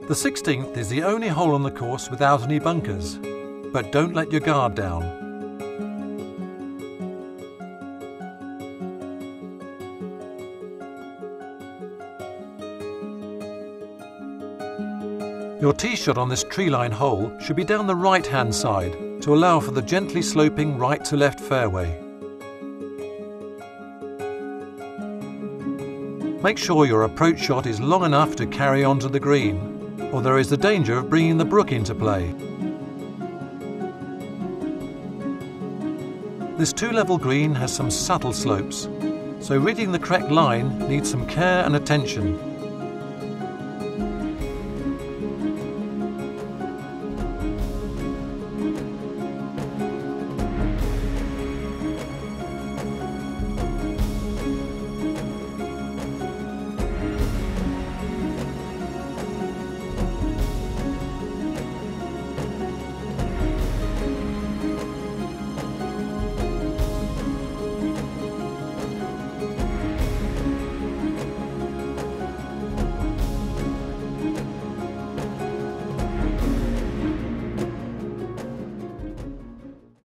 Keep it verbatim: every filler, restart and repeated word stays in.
The sixteenth is the only hole on the course without any bunkers, but don't let your guard down. Your tee shot on this tree-line hole should be down the right-hand side to allow for the gently sloping right to left fairway. Make sure your approach shot is long enough to carry onto the green, or there is the danger of bringing the brook into play. This two-level green has some subtle slopes, so reading the correct line needs some care and attention.